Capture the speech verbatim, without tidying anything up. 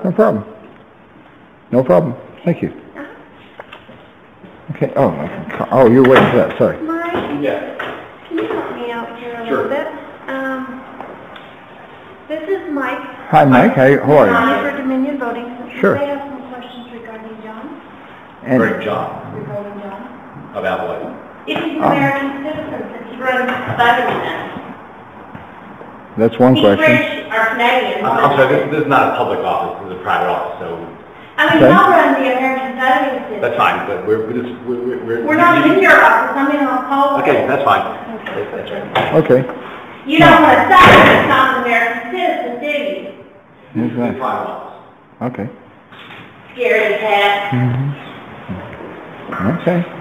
No problem. No problem. Thank you. Okay, oh, I can ca- oh, you're waiting for that, sorry. Mike, Yeah. can you help me out here a Sure. little bit? Um, this is Mike. Hi, Mike, how, how are John you? for Dominion Voting. Sure. They have some questions regarding John, And, Great job. regarding John. About what? If he's an Oh. American citizen, since he runs Butterman. that's one He's question. British or Canadian. I'm, I'm sorry, this, this is not a public office, this is a private office, so I mean, Okay. I'll run the American voting system. that's fine, but we're, we're just, we're, we're... we're- We're not in your office, I'm in a hall. Okay, that's fine. That's, that's right. Okay. You don't want to say he's not an American citizen, do you? Here's It's a that. private office. Okay. Scaredy cat. Okay.